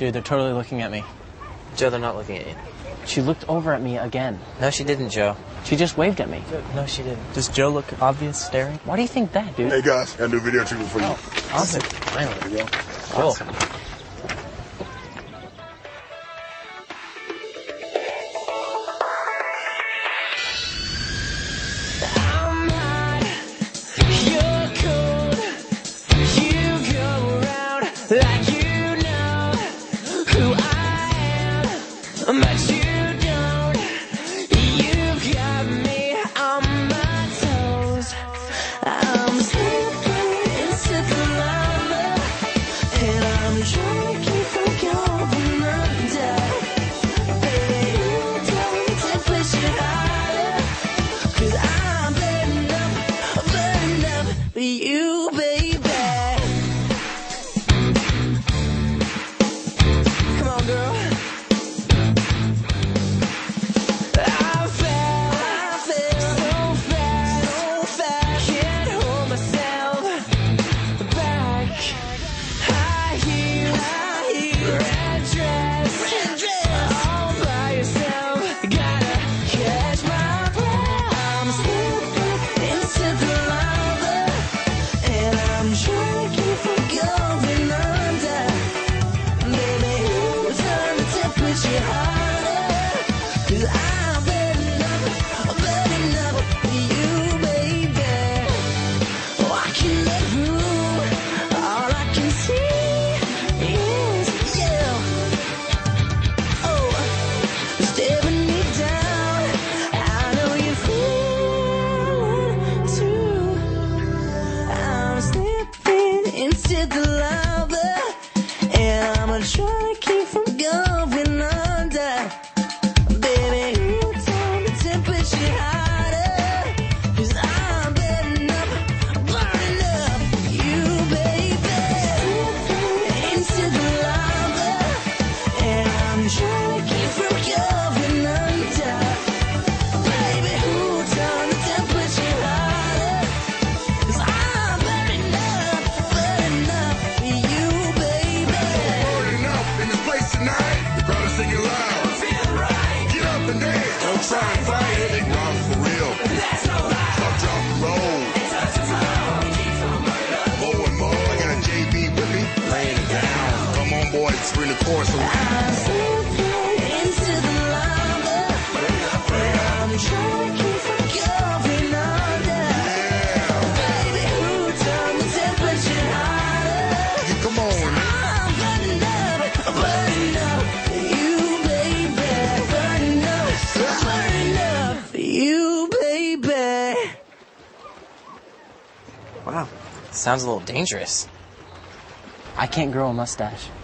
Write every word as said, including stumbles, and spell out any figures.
Dude, they're totally looking at me. Joe, they're not looking at you. She looked over at me again. No, she didn't, Joe. She just waved at me. No, she didn't. Does Joe look obvious staring? Why do you think that, dude? Hey guys, got a new video treatment for you. Oh, awesome. Finally. There you go. Cool. Awesome. Like you know who I am, but you don't. You've got me on my toes. I'm slipping into the lava, and I'm trying to keep from going under. Baby, you don't to push it harder, 'cause I'm burning up, burning up for you, baby. Into the lava, and I'm trying to keep from going under. Baby, you turn the temperature harder, 'cause I'm burning up, burning up you, baby. Into the lava, and I'm trying to keep from going under. Baby, who turned the temperature harder, 'cause I'm burning up, burning up for you, baby. Burning up in this place tonight. The crowd is singing loud. Feel right. Get up and dance. Don't try and fight it. They run for real. That's no lie. Talk, drop, and roll. Touch the floor. Keep on burning up. More and more. I got a J B with me. Laying it down. Come on, boys. We're in the chorus. So I'm slipping into the lava, I'm trying to keep from going under. Baby, who turned the temperature harder? come on. I'm burning up, burning up for you, baby. Burning up, burning up for you, baby. Wow. Sounds a little dangerous. I can't grow a mustache.